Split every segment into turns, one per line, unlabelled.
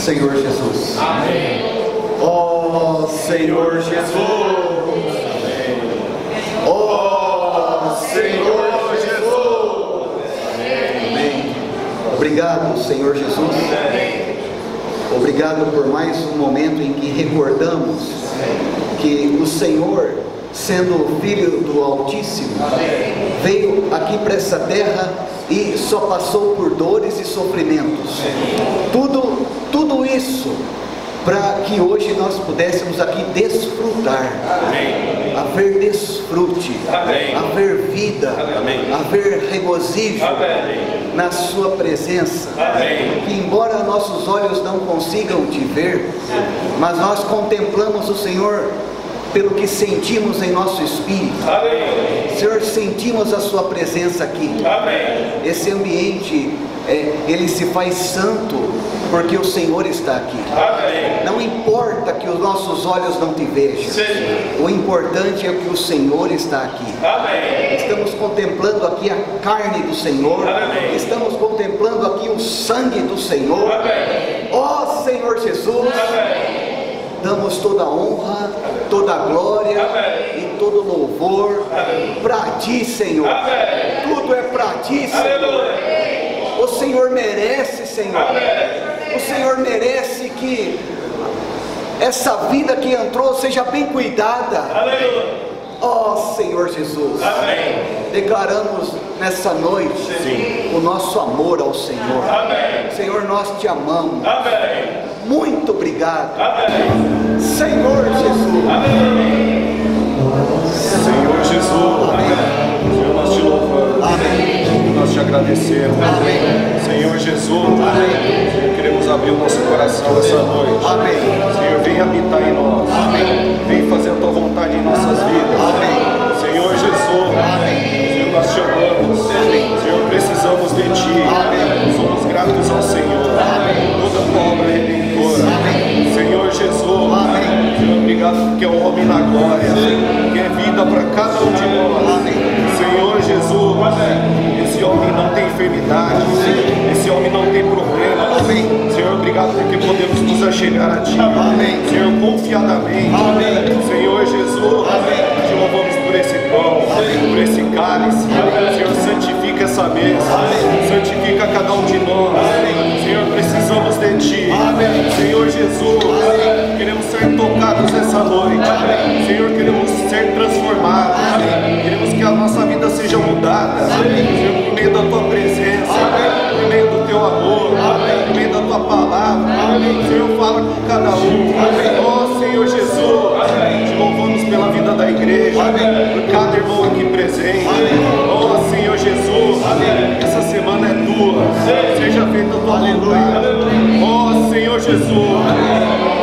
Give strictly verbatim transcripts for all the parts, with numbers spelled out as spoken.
Senhor Jesus.
Amém.
Ó Senhor Jesus. Ó Senhor Jesus. Amém. Obrigado, Senhor Jesus. Obrigado por mais um momento em que recordamos que o Senhor, sendo Filho do Altíssimo, veio aqui para essa terra e só passou por dores e sofrimentos. Tudo, tudo isso para que hoje nós pudéssemos aqui desfrutar.
Amém.
Haver desfrute,
Amém.
haver vida,
Amém.
haver regozijo
Amém.
na sua presença.
Amém.
Que embora nossos olhos não consigam te ver, mas nós contemplamos o Senhor pelo que sentimos em nosso espírito.
Amém.
Senhor, sentimos a sua presença aqui.
Amém.
Esse ambiente, é, ele se faz santo porque o Senhor está aqui.
Amém.
Não importa que os nossos olhos não te vejam.
Sim.
O importante é que o Senhor está aqui.
Amém.
Estamos contemplando aqui a carne do Senhor.
Amém.
Estamos contemplando aqui o sangue do Senhor.
Amém.
Ó Senhor Jesus.
Amém.
Damos toda a honra, toda a glória
Amém.
e todo o louvor para ti, Senhor.
Amém.
Tudo é para ti, Senhor.
Aleluia.
O Senhor merece, Senhor.
Amém.
O Senhor merece que essa vida que entrou seja bem cuidada.
Aleluia.
Ó Senhor Jesus.
Amém.
Declaramos nessa noite
Sim.
o nosso amor ao Senhor.
Amém.
Senhor, nós te amamos.
Amém.
Muito obrigado.
Amém.
Senhor Jesus.
Amém.
Senhor Jesus,
Amém.
Senhor, nós te louvamos,
Amém.
nós te agradecemos.
Amém.
Senhor Jesus,
Amém.
Senhor, queremos abrir o nosso coração essa noite.
Amém.
Senhor, vem habitar em nós.
Amém.
Vem fazer a tua vontade em nossas vidas.
Amém.
Senhor Jesus,
Amém.
Senhor, nós te amamos. Senhor, precisamos de ti.
Amém.
Somos gratos ao Senhor.
Amém.
Toda a tua obra redentora.
Amém.
Senhor Jesus,
Amém.
Senhor, obrigado porque é o homem na glória, que é vida para cada um de nós.
Amém.
Senhor Jesus, esse homem não tem enfermidade, esse homem não tem problema.
Amém.
Senhor, obrigado porque podemos nos achegar a ti.
Amém.
Senhor, confiadamente.
Amém.
Senhor Jesus,
Amém.
te louvamos por esse pão, por esse cálice. Senhor, santifica essa mesa, santifica cada um de nós. Senhor, precisamos de ti.
Amém.
Senhor Jesus,
Amém.
queremos ser tocados essa noite.
Amém.
Senhor, queremos ser transformados.
Amém.
Queremos que a nossa vida seja mudada.
Amém.
Senhor, por meio da tua presença,
Amém.
por meio do teu amor,
Amém.
por meio da tua palavra.
Amém.
Senhor, fala com cada um.
Amém.
Ó Senhor Jesus,
Amém.
te louvamos pela vida da igreja,
Amém.
por cada irmão aqui presente.
Amém.
Ó Senhor Jesus,
Amém.
essa semana é tua. Seja feita a tua
Aleluia.
vontade. Ó Senhor Jesus.
Aleluia.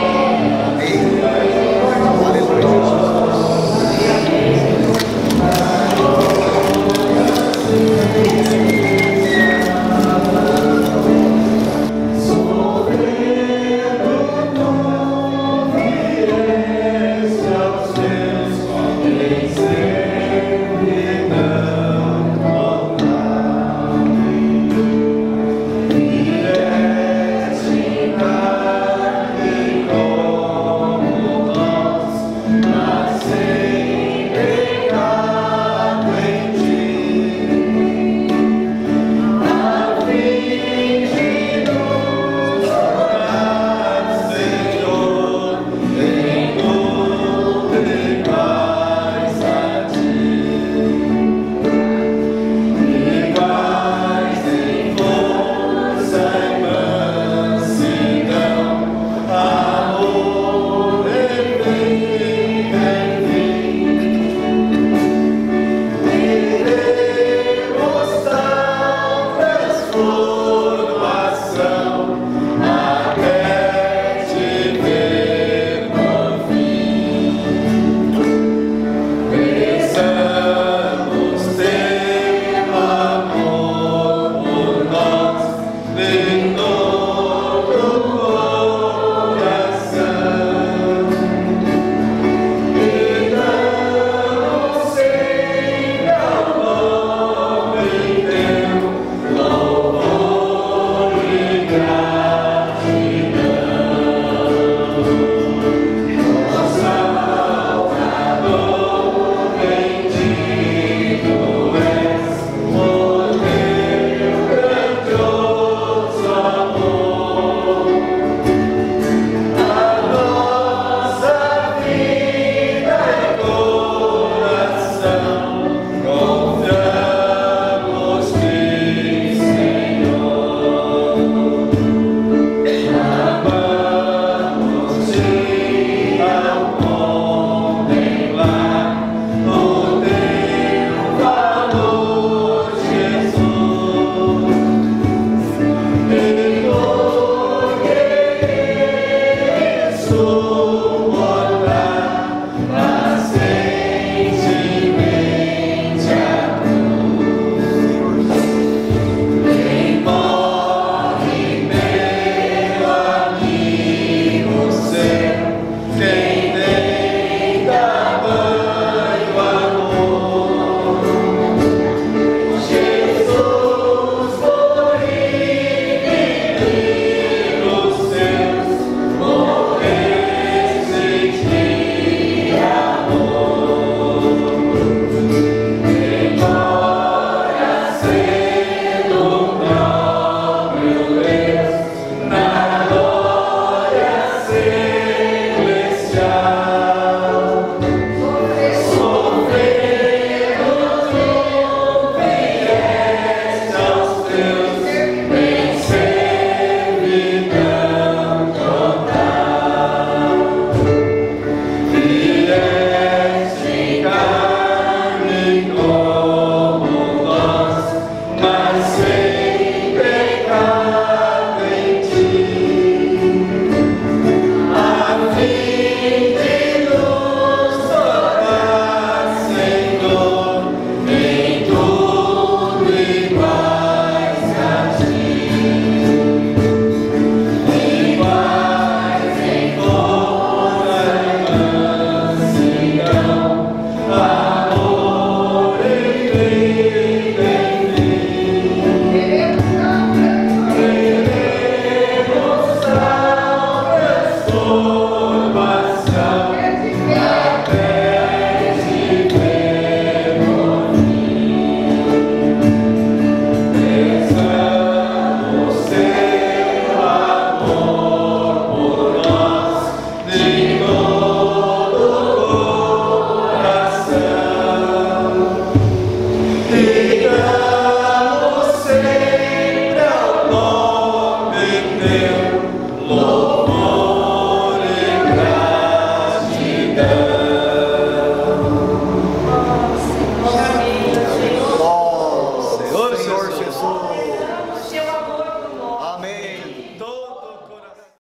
abençoe.